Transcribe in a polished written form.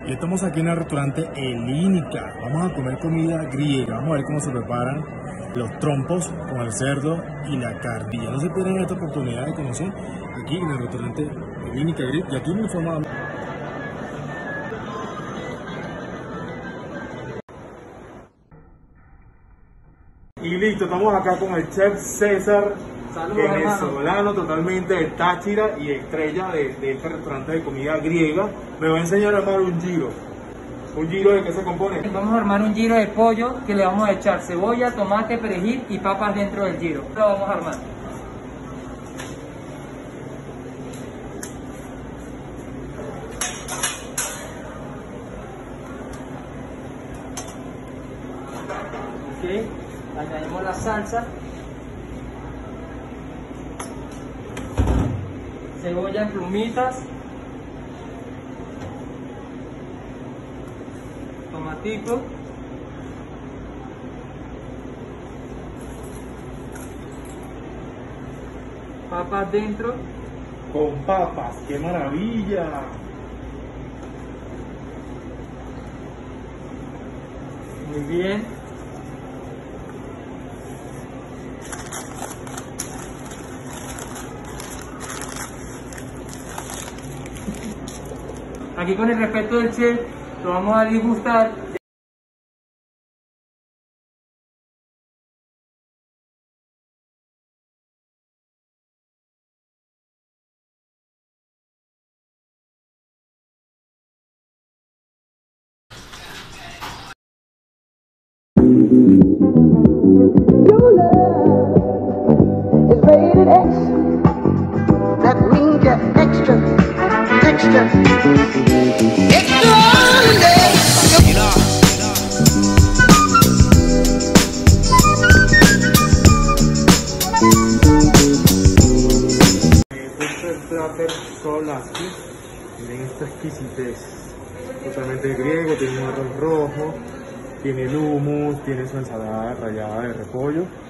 Y estamos aquí en el restaurante Elínica. Vamos a comer comida griega. Vamos a ver cómo se preparan los trompos con el cerdo y la carne. No se pierdan esta oportunidad de conocer aquí en el restaurante Elínica. Y aquí me informa. Y listo, estamos acá con el chef César, venezolano, totalmente de Táchira y estrella de este restaurante de comida griega. Me va a enseñar a armar un giro. ¿Un giro de qué se compone? Vamos a armar un giro de pollo que le vamos a echar cebolla, tomate, perejil y papas dentro del giro. Lo vamos a armar. Ok, añadimos la salsa. Cebolla en plumitas. Tomatico. Papas dentro. Con papas, qué maravilla. Muy bien. Aquí con el respeto del chef lo vamos a disgustar. Your love is rated X. That means you're extra, extraordinary. Este plater Solastis, miren esta exquisitez, totalmente griego, tiene un arroz rojo, tiene el hummus, tiene su ensalada rallada de repollo.